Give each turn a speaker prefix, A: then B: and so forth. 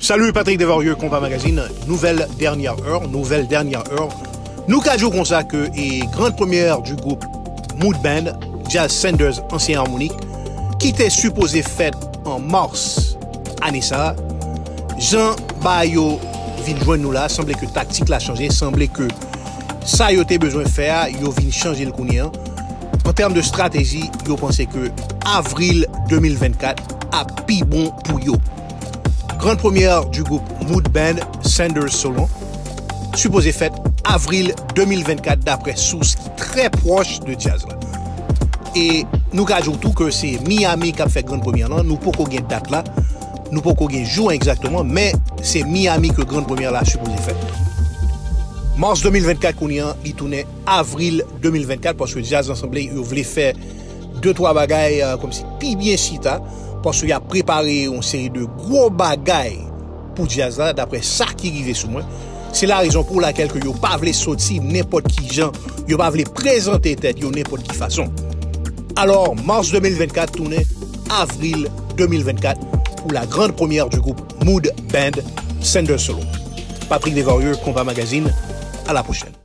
A: Salut Patrick Devorieux, Compas Magazine, nouvelle dernière heure. Nous cadjons comme ça que et grande première du groupe Mood Band, Jazz Sanders Ancien Harmonique, qui était supposé faite en mars année ça. Jean Bayo vient joindre nous là, semblait que tactique l'a changé, semblait que ça y a besoin de faire, yo vient changer le kounien. En termes de stratégie, yo pensé que avril 2024 a pi bon pour yo. Grande première du groupe Mood Band, Sanders Solon, supposé faite avril 2024 d'après source très proche de jazz là. Et nous gageons tout que c'est Miami qui a fait grande première là, nous pas qu'on gagne date là, nous pas qu'on gagne jour exactement, mais c'est Miami que grande première là supposé faite. Mars 2024 qu'on y a, il tournait avril 2024 parce que Jazz Ensemble il voulait faire 2-3 bagailles comme si pi bien chita parce qu'il a préparé une série de gros bagailles pour Jazz là d'après ça qui arrivait sous moi. C'est la raison pour laquelle que yo pas voulait sortir n'importe qui gens, yo pas voulait présenter tête yo n'importe qui façon. Alors mars 2024 tournait avril 2024 pour la grande première du groupe Mood Band Sanders Solo. Patrick Devorieux, Compas Magazine. À la prochaine.